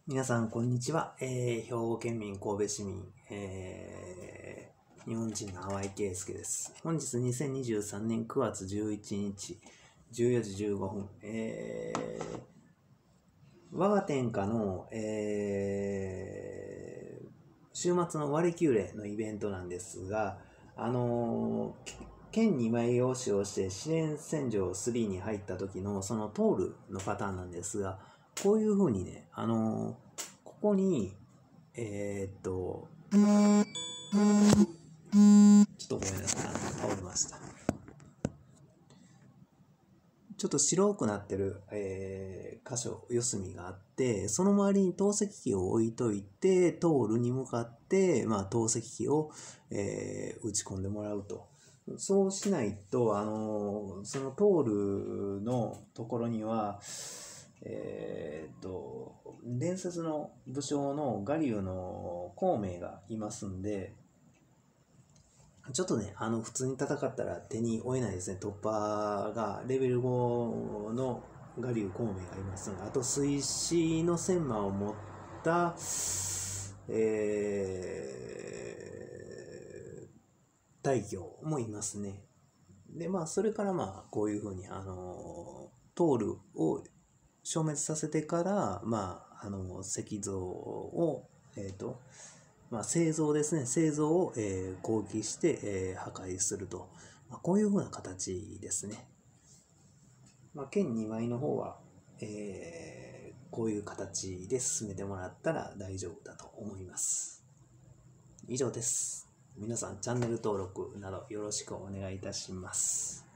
皆さん、こんにちは。兵庫県民、神戸市民、日本人の淡井圭介です。本日2023年9月11日、14時15分、我が天下の、週末の割り切れのイベントなんですが、県2枚を使用して試練洗浄3に入った時のそのトールのパターンなんですが、こういう風にね、ここに、ちょっとごめんなさい、倒れました。ちょっと白くなってる、箇所、四隅があって、その周りに透析機を置いといて、トールに向かって、透析機を、打ち込んでもらうと。そうしないと、そのトールのところには、伝説の武将のガリューの孔明がいますんで、ちょっとね、普通に戦ったら手に負えないですね。突破がレベル5のガリュー孔明がいますが、あと水死の戦馬を持った、大将もいますね。で、それからこういうふうに、トールを消滅させてから、石像を、製造ですね。製造を、攻撃して、破壊すると。こういうふうな形ですね。剣2枚の方は、こういう形で進めてもらったら大丈夫だと思います。以上です。皆さん、チャンネル登録などよろしくお願いいたします。